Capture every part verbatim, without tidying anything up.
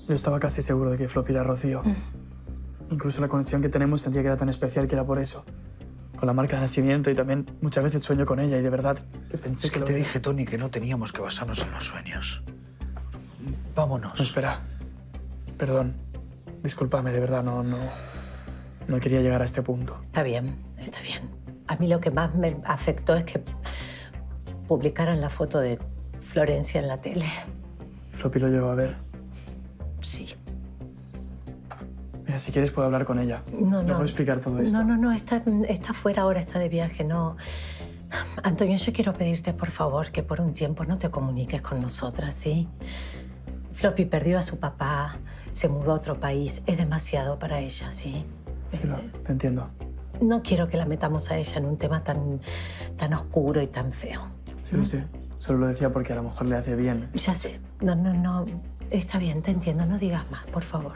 Yo estaba casi seguro de que Floppy era Rocío. Mm. Incluso la conexión que tenemos sentía que era tan especial que era por eso. Con la marca de nacimiento y también muchas veces sueño con ella y de verdad que pensé es que... que te lo... dije, Tony, que no teníamos que basarnos en los sueños. Vámonos. No, espera. Perdón. Discúlpame, de verdad, no, no... No quería llegar a este punto. Está bien, está bien. A mí lo que más me afectó es que publicaran la foto de Florencia en la tele. ¿Floppy lo llegó a ver? Sí. Mira, si quieres puedo hablar con ella. No, Le no. puedo explicar todo esto. No, no, no. Está, está fuera ahora, está de viaje. No. Antonio, yo quiero pedirte, por favor, que por un tiempo no te comuniques con nosotras, ¿sí? Floppy perdió a su papá, se mudó a otro país. Es demasiado para ella, ¿sí? Sí, lo, te entiendo. No quiero que la metamos a ella en un tema tan, tan oscuro y tan feo. Sí, ¿Mm? Lo sé. Solo lo decía porque a lo mejor le hace bien. Ya sé. No, no, no. Está bien, te entiendo. No digas más, por favor.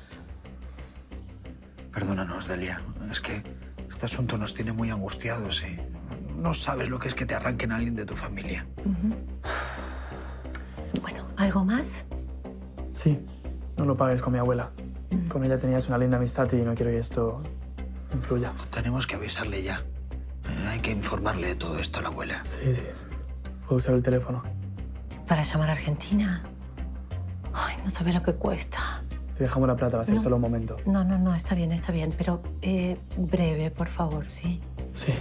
Perdónanos, Delia. Es que este asunto nos tiene muy angustiados y no sabes lo que es que te arranquen a alguien de tu familia. Uh-huh. Bueno, ¿algo más? Sí. No lo pagues con mi abuela. Uh-huh. Con ella tenías una linda amistad y no quiero que esto influya. Tenemos que avisarle ya. Eh, hay que informarle de todo esto a la abuela. Sí, sí. Puedo usar el teléfono. ¿Para llamar a Argentina? Ay, no sabes lo que cuesta. Te dejamos la plata, va a ser no. solo un momento. No, no, no, está bien, está bien. Pero eh, breve, por favor, ¿sí? Sí.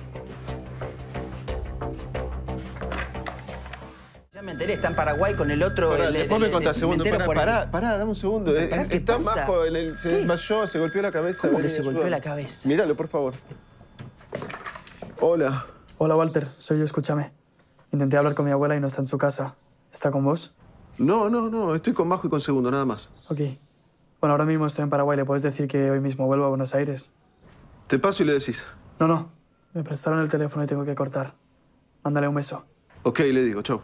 Ya me enteré, está en Paraguay con el otro... Pará, el, después el, me contás, segundo. Pará, pará, pará, dame un segundo. Pará, ¿qué está pasa? bajo, el, el, se desmayó, se golpeó la cabeza. ¿Cómo que Vení, se golpeó ayúdame. la cabeza? Míralo, por favor. Hola. Hola, Walter. Soy yo, escúchame. Intenté hablar con mi abuela y no está en su casa. ¿Está con vos? No, no, no. Estoy con Majo y con Segundo, nada más. Ok. Bueno, ahora mismo estoy en Paraguay. ¿Le puedes decir que hoy mismo vuelvo a Buenos Aires? Te paso y le decís. No, no. Me prestaron el teléfono y tengo que cortar. Mándale un beso. Ok, le digo. Chau.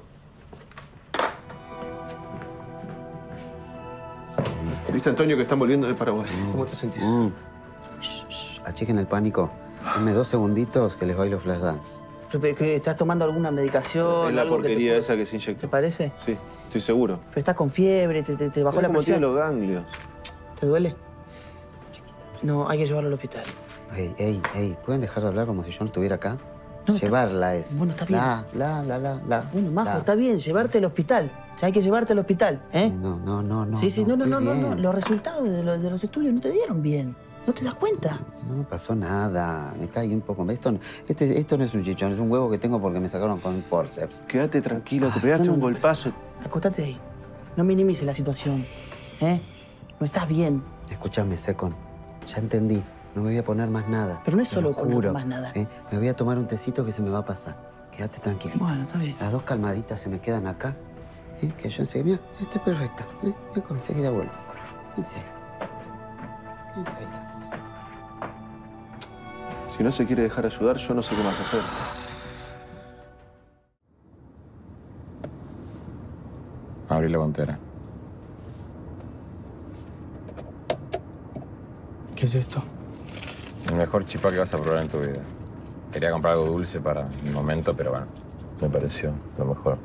Dice Antonio que están volviendo de Paraguay. ¿Cómo te sentís? Mm. Shh, shh. Achiquen el pánico. Dame dos segunditos que les bailo flash dance. ¿Estás tomando alguna medicación? Es la algo porquería que te... esa que se inyectó. ¿Te parece? Sí, estoy seguro. Pero estás con fiebre, te, te, te bajó Pero la como presión. tiene los ganglios. ¿Te duele? No, hay que llevarlo al hospital. Ey, ey, ey, ¿pueden dejar de hablar como si yo no estuviera acá? No, Llevarla está... es. Bueno, está bien. La, la, la, la, la. Bueno, Majo, la. está bien, llevarte al hospital. Ya hay que llevarte al hospital, ¿eh? No, no, no, no. Sí, sí, no, no, no, no, no. Bien. Los resultados de, lo, de los estudios no te dieron bien. ¿No te das cuenta? No me pasó nada. Me caí un poco. Esto, no- este, esto no es un chichón, es un huevo que tengo porque me sacaron con forceps. Quédate tranquilo, te pegaste no, no, un no. golpazo. Acostate ahí. No minimices la situación, ¿eh? No estás bien. Escúchame, Secon. Ya entendí. No me voy a poner más nada. Pero no es Te solo lo poner juro, más nada. ¿eh? Me voy a tomar un tecito que se me va a pasar. Quédate tranquilito. Bueno, está bien. Las dos calmaditas se me quedan acá. ¿eh? Que yo enseguida... Mira, estoy perfecta. ¿eh? Yo enseguida vuelvo. En serio. En serio. Si no se quiere dejar ayudar, yo no sé qué más hacer. Abrí la guantera. ¿Qué es esto? El mejor chipá que vas a probar en tu vida. Quería comprar algo dulce para el momento, pero bueno, me pareció lo mejor.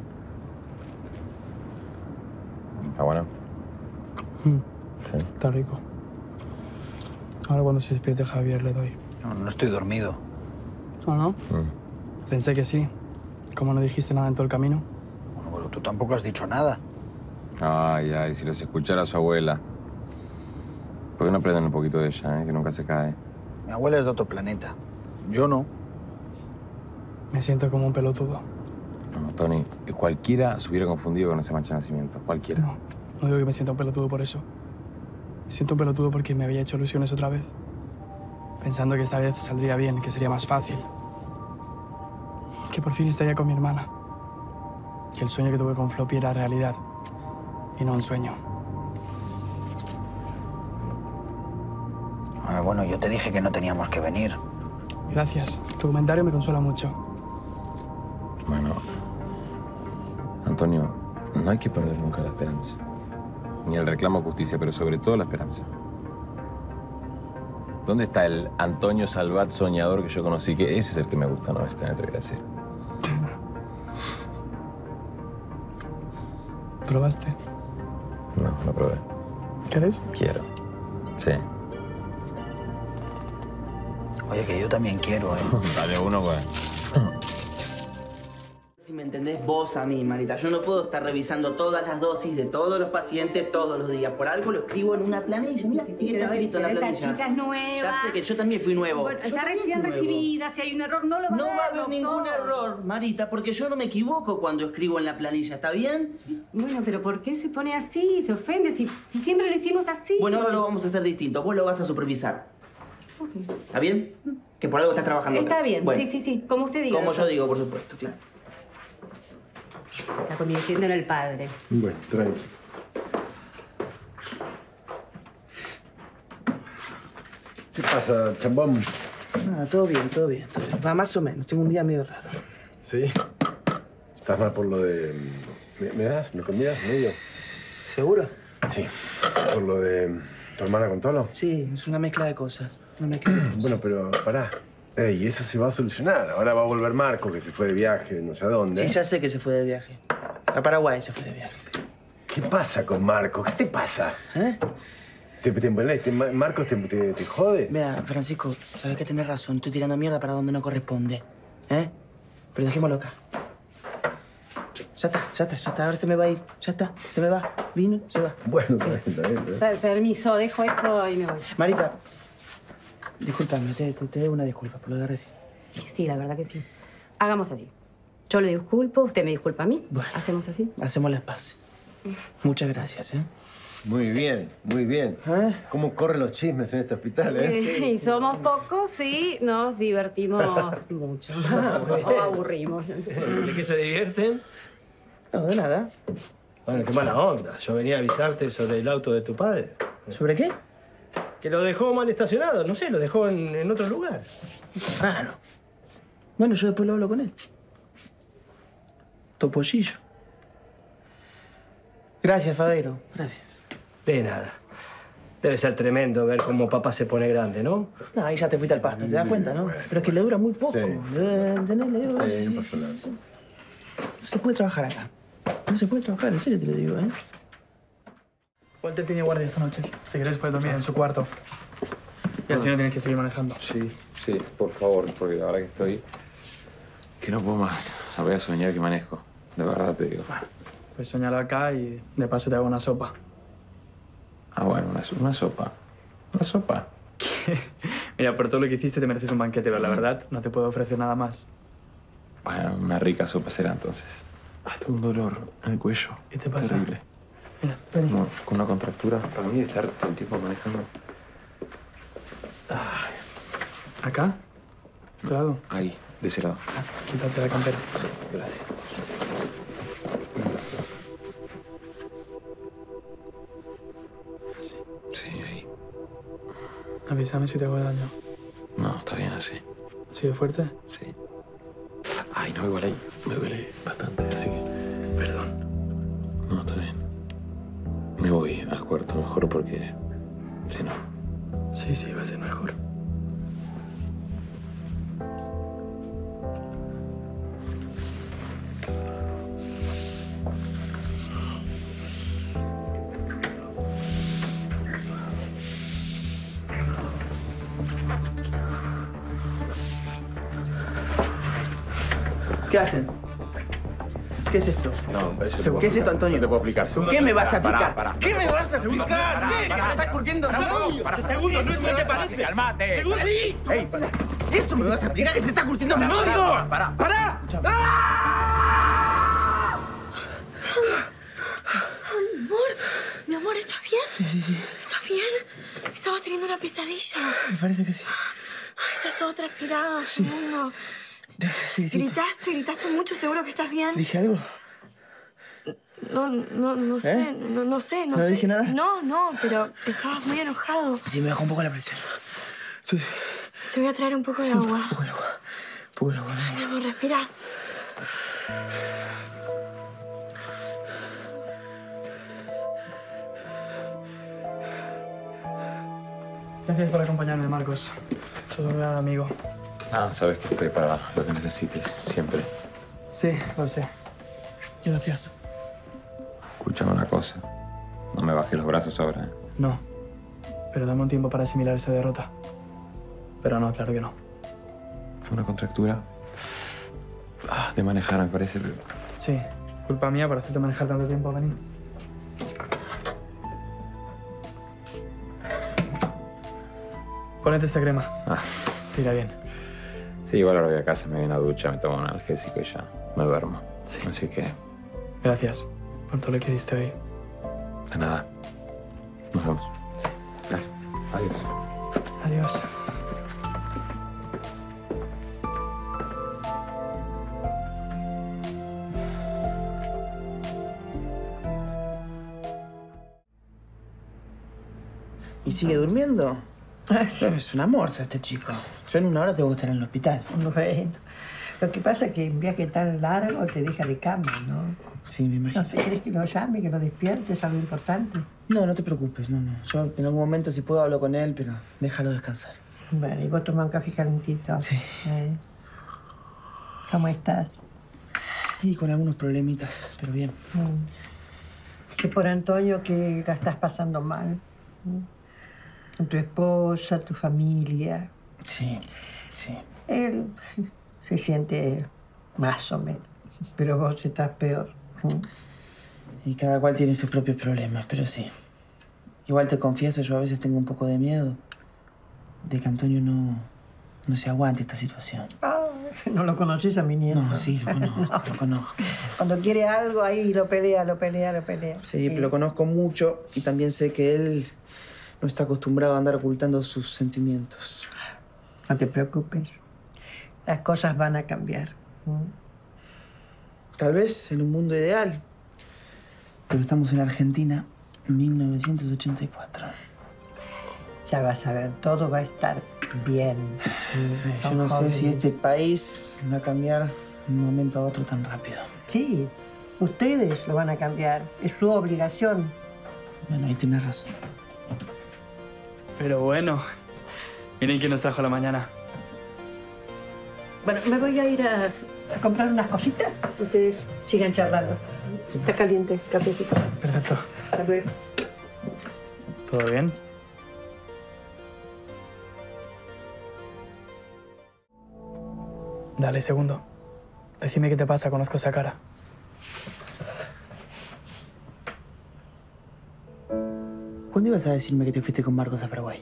¿Está bueno? Mm, Sí. está rico. Ahora cuando se despierte Javier le doy. No, no estoy dormido. ¿O no? Mm. Pensé que sí. ¿Cómo no dijiste nada en todo el camino? Bueno, pero tú tampoco has dicho nada. Ay, ay, si los escuchara su abuela. ¿Por qué no aprenden un poquito de ella, eh? Que nunca se cae? Mi abuela es de otro planeta. Yo no. Me siento como un pelotudo. No, Tony, cualquiera se hubiera confundido con ese mancha de nacimiento. Cualquiera. No, no digo que me sienta un pelotudo por eso. Me siento un pelotudo porque me había hecho ilusiones otra vez. Pensando que esta vez saldría bien, que sería más fácil. Que por fin estaría con mi hermana. Que el sueño que tuve con Floppy era realidad. Y no un sueño. Ah, bueno, yo te dije que no teníamos que venir. Gracias. Tu comentario me consuela mucho. Bueno, Antonio, no hay que perder nunca la esperanza. Ni el reclamo de justicia, pero sobre todo la esperanza. ¿Dónde está el Antonio Salvat soñador que yo conocí? Que ese es el que me gusta, ¿no? Este, te voy a decir. ¿Probaste? No, no probé. ¿Quieres? Quiero. Sí. Oye, que yo también quiero, ¿eh? Dale uno, pues. Si me entendés vos a mí, Marita, yo no puedo estar revisando todas las dosis de todos los pacientes todos los días. Por algo lo escribo en una planilla. Mira, Sí, sí, sí, pero, está escrito en la pero planilla. esta chica es nueva. Ya sé que yo también fui nuevo. Bueno, Yo está también recién fui nuevo. recibida. Si hay un error, no lo va No a ver. va a haber ningún doctor. error, Marita, porque yo no me equivoco cuando escribo en la planilla, ¿está bien? Bueno, pero ¿por qué se pone así? Se ofende. Si, si siempre lo hicimos así. Bueno, ahora lo vamos a hacer distinto. Vos lo vas a supervisar. ¿Está bien? Que por algo estás trabajando acá. Está bien, Bueno, sí, sí, sí. Como usted diga. como yo doctor. digo, por supuesto, claro. Está convirtiendo en el padre. Bueno, tranqui. ¿Qué pasa, chambón? Ah, todo bien, todo bien, todo bien. Va más o menos. Tengo un día medio raro. ¿Sí? ¿Estás mal por lo de... ¿Me, me das? ¿Me convidas medio? ¿Seguro? Sí. ¿Por lo de tu hermana con Tolo? Sí, es una mezcla de cosas. Una mezcla de cosas. Bueno, pero pará. Ey, eso se va a solucionar. Ahora va a volver Marco, que se fue de viaje, no sé a dónde. Sí, ya sé que se fue de viaje. A Paraguay se fue de viaje. ¿Qué pasa con Marco? ¿Qué te pasa? ¿Eh? ¿Te, te, te, Marcos te, te, te jode? Mira, Francisco, sabes que tenés razón. Estoy tirando mierda para donde no corresponde. ¿Eh? Pero dejémoslo acá. Ya está, ya está, ya está. Ahora se me va a ir. Ya está, se me va. Vino, se va. Bueno, está bien, está bien. Está bien. Per- permiso, dejo esto y me voy. Marita, discúlpame, te, te, te debo una disculpa por lo de recién. Sí, la verdad que sí. Hagamos así. Yo le disculpo, usted me disculpa a mí. Bueno. ¿Hacemos así? Hacemos las paces. Muchas gracias, ¿eh? Muy bien, muy bien. ¿Eh? ¿Cómo corren los chismes en este hospital, eh? Eh, y somos pocos, sí, nos divertimos mucho. O aburrimos. ¿De qué se divierten? No, de nada. Bueno, qué mala onda. Yo venía a avisarte sobre el auto de tu padre. ¿Sobre qué? Que lo dejó mal estacionado, no sé, lo dejó en, en otro lugar. Raro. Bueno, yo después lo hablo con él. Topollillo. Gracias, Fabeiro. Gracias. De nada. Debe ser tremendo ver cómo papá se pone grande, ¿no? No, ahí ya te fuiste al pasto, ¿te das cuenta, no? Pero es que le dura muy poco. Sí. Eh, ¿Entendés? Le dura... Sí, no pasa nada. No se puede trabajar acá. No se puede trabajar, en serio te lo digo, ¿eh? Walter tiene guardia esta noche. Si quieres puedes dormir en su cuarto. Y al no tienes que seguir manejando. Sí, sí, por favor, porque ahora que estoy... que no puedo más. O sea, voy a soñar que manejo. De verdad te digo. Pues soñalo acá y de paso te hago una sopa. Ah, bueno, una, una sopa. ¿Una sopa? Mira, por todo lo que hiciste te mereces un banquete, pero la verdad no te puedo ofrecer nada más. Bueno, una rica sopa será entonces. Hasta un dolor en el cuello. ¿Qué te pasa? Terrible. Mira, ven. Como con una contractura. Para mí estar todo el tiempo manejando. ¿Acá? ¿De este lado? Ahí, de ese lado. Quítate la campera. Gracias. Así. Sí, ahí. Avísame si te hago daño. No, está bien así. ¿Sí de fuerte? Sí. Ay, no, igual ahí. Me duele bastante, así que... Perdón. No, está bien. Me voy al cuarto mejor porque... si no... Sí, sí, va a ser mejor. ¿Qué hacen? ¿Qué es esto? No, eso ¿Qué es esto, Antonio? No te puedo explicar. ¿Qué me vas a explicar? Pará, pará. ¿Qué me vas a explicar? ¿Qué? ¿Que te estás curtiendo? Para segundos, no es lo que parece. ¡Calmate! ¡Ey! ¿Eso me vas a explicar? ¿Que te está curtiendo mi novio? ¡Para! ¡Para! Amor, mi amor, ¿estás bien? Sí, sí, sí. ¿Estás bien? Estabas teniendo una pesadilla. Me parece que sí. Ay, estás todo transpirado, segundo. Sí, sí. ¿Gritaste? ¿Gritaste mucho? ¿Seguro que estás bien? ¿Dije algo? No, no, no sé, ¿Eh? no, no sé, no, ¿No sé. dije nada? No, no, pero estabas muy enojado. Sí, me bajó un poco la presión. Sí, sí. Te voy a traer un poco de agua. Un poco de agua. Un poco de agua. Ay, mi amor, respira. Gracias por acompañarme, Marcos. Sos un gran amigo. Ah, sabes que estoy para lo que necesites, siempre. Sí, lo sé. Gracias. Escúchame una cosa. No me bajes los brazos ahora. ¿eh? No. Pero dame un tiempo para asimilar esa derrota. Pero no, claro que no. Fue una contractura. Ah, de manejar, me parece. Pero... Sí. Culpa mía por hacerte manejar tanto tiempo, Benny. Ponete esta crema. Ah. Te irá bien. Sí, igual ahora voy a casa, me doy una ducha, me tomo un analgésico y ya me duermo. Sí. Así que... Gracias por todo lo que diste hoy. De nada. Nos vemos. Sí. Dale. Adiós. Adiós. ¿Y sigue durmiendo? Es un amor este chico. Yo en una hora tengo que estar en el hospital. Bueno, lo que pasa es que un viaje tan largo te deja de cama, ¿no? Sí, me imagino. No sé, ¿querés que lo llame, que lo despierte? ¿Es algo importante? No, no te preocupes, no, no. Yo en algún momento si puedo hablo con él, pero déjalo descansar. Bueno, y vos tomás un café calentito. Sí. ¿Eh? ¿Cómo estás? Y con algunos problemitas, pero bien. Mm. Sé por Antonio que la estás pasando mal. ¿Mm? Con tu esposa, tu familia. Sí, sí. Él se siente más o menos, pero vos estás peor. Y cada cual tiene sus propios problemas, pero sí. Igual te confieso, yo a veces tengo un poco de miedo de que Antonio no, no se aguante esta situación. Ah, ¿no lo conoces a mi nieto? No, sí, lo conozco, No. lo conozco. Cuando quiere algo, ahí lo pelea, lo pelea, lo pelea. Sí, pero lo conozco mucho y también sé que él no está acostumbrado a andar ocultando sus sentimientos. No te preocupes. Las cosas van a cambiar. ¿Mm? Tal vez en un mundo ideal. Pero estamos en Argentina en mil novecientos ochenta y cuatro. Ya vas a ver, todo va a estar bien. Yo no sé si este país va a cambiar de un momento a otro tan rápido. Sí, ustedes lo van a cambiar. Es su obligación. Bueno, ahí tienes razón. Pero bueno, miren quién nos trajo la mañana. Bueno, me voy a ir a, a comprar unas cositas. Ustedes sigan charlando. Está caliente, cafecito. Perfecto. Hasta luego. ¿Todo bien? Dale, segundo. Decime qué te pasa, conozco esa cara. ¿Cuándo ibas a decirme que te fuiste con Marcos a Paraguay?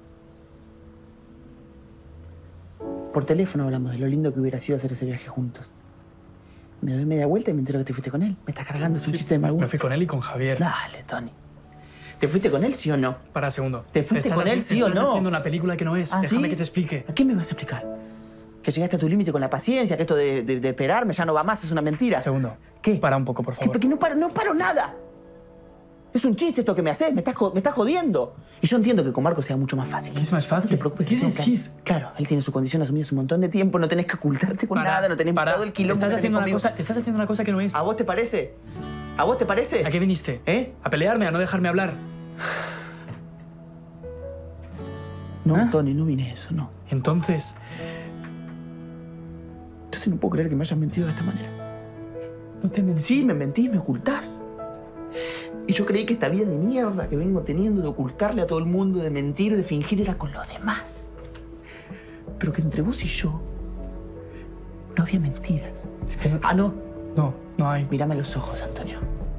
Por teléfono hablamos de lo lindo que hubiera sido hacer ese viaje juntos. Me doy media vuelta y me entero que te fuiste con él. Me estás cargando, es un Sí, chiste de mal gusto. Me fui con él y con Javier. Dale, Tony. ¿Te fuiste con él, sí o no? Para, segundo. ¿Te fuiste Estás con él, haci- sí o estás no? haciendo una película que no es. ¿Ah, Déjame sí? que te explique. ¿A qué me vas a explicar? ¿Que llegaste a tu límite con la paciencia? ¿Que esto de, de- de esperarme ya no va más? ¿Es una mentira? Segundo. ¿Qué? Para un poco, por ¿Qué? favor. Porque no paro, no paro nada. Es un chiste esto que me haces, me estás, jo- me estás jodiendo. Y yo entiendo que con Marcos sea mucho más fácil. ¿Qué es más fácil? No te preocupes. ¿Qué no, decís? Claro, él tiene su condición asumida hace un montón de tiempo, no tenés que ocultarte con Para, nada, no tenés para. todo el quilombo. Estás que tenés haciendo, una conmigo. cosa, estás haciendo una cosa que no es. ¿A vos te parece? ¿A vos te parece? ¿A qué viniste? ¿Eh? ¿A pelearme? ¿A no dejarme hablar? No, ¿Ah? Tony, no vine a eso, no. Entonces, Entonces no puedo creer que me hayas mentido de esta manera. no te mentí. Sí, me mentís, me ocultás. Y yo creí que esta vida de mierda que vengo teniendo de ocultarle a todo el mundo, de mentir, de fingir, era con los demás. Pero que entre vos y yo no había mentiras. Es que no, Ah, no. no, no hay. Mírame a los ojos, Antonio.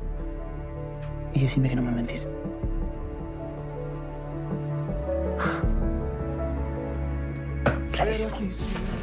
Y decime que no me mentís. Clarísimo.